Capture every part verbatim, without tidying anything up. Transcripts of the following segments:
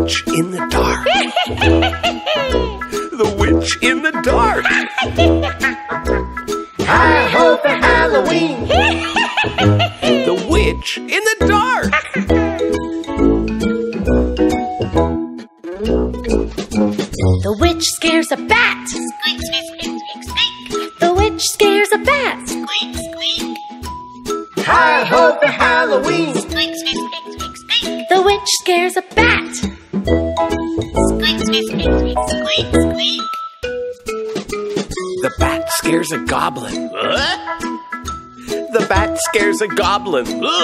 witch in the dark. The witch in the dark. Hi-ho for Halloween. The witch in the dark. The witch scares a bat. Squeak, squeak, squeak, squeak, squeak. The witch scares a bat. Squeak, squeak. Hi-ho for Halloween. Squeak, squeak, squeak, squeak, squeak. The witch scares a bat. Squeak, squeak, squeak, squeak, squeak, squeak. The bat scares a goblin. The bat scares a goblin.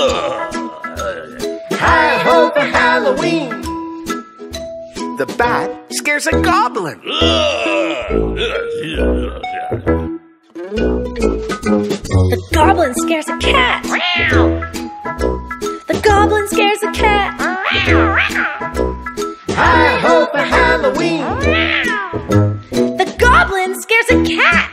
Hi-ho for Halloween. The bat scares a goblin. The goblin scares a cat. The goblin scares a cat. Hi-ho for Halloween. The goblin scares a cat.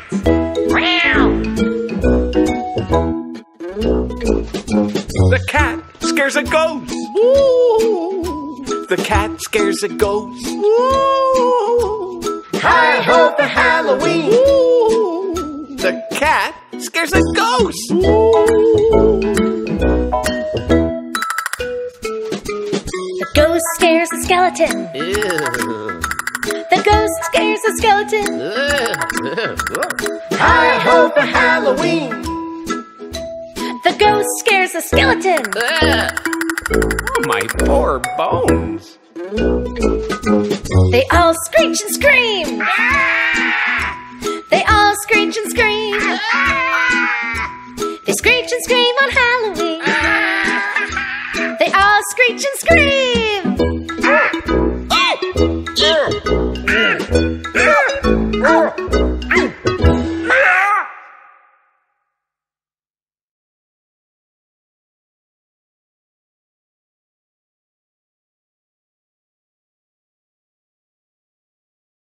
The cat scares a ghost. The cat scares a ghost. Hi-ho for Halloween. The cat scares a ghost. The ghost scares a skeleton. The ghost scares a skeleton. Hi-ho for Halloween. The ghost scares a skeleton. My poor bones. They all screech and scream. They all screech and scream. They screech and scream on Halloween. They all screech and scream.